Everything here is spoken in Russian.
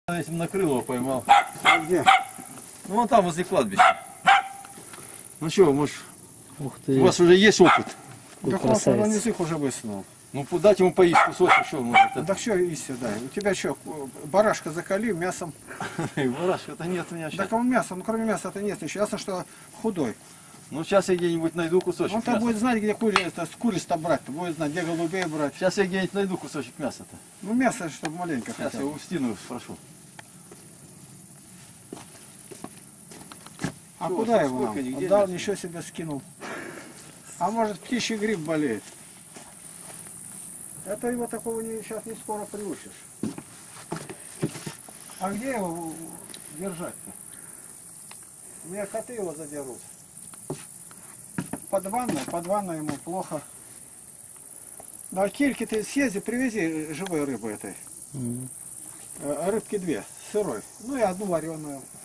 Этим накрыл его, поймал. А где? Ну вон там, возле кладбища. Ну что, может, Ух у ты, вас уже есть опыт? какой Так он на красавец. язык уже высунул. Ну дать ему поесть кусочек, что может. Ну, так что есть сюда? У тебя что, барашка закали мясом? Барашка-то нет у меня сейчас. Так он мясо, ну кроме мяса-то нет еще. Ясно, что худой. Ну сейчас я где-нибудь найду кусочек Он-то мяса. будет знать, где курица брать-то, будет знать, где голубей брать. Сейчас я где-нибудь найду кусочек мяса-то. Ну мясо, чтобы маленько Сейчас хотя я бы. у Стину спрошу. А Что, куда его сколько, нам? нигде Отдал, нет? ничего себе скинул. А может птичий гриб болеет? Это его такого сейчас не скоро приучишь. А где его держать-то? У меня коты его задерут. Под ванной ему плохо. На кильке ты съезди, привези живой рыбы этой. Мгм. Рыбки 2, сырой. Ну и одну вареную.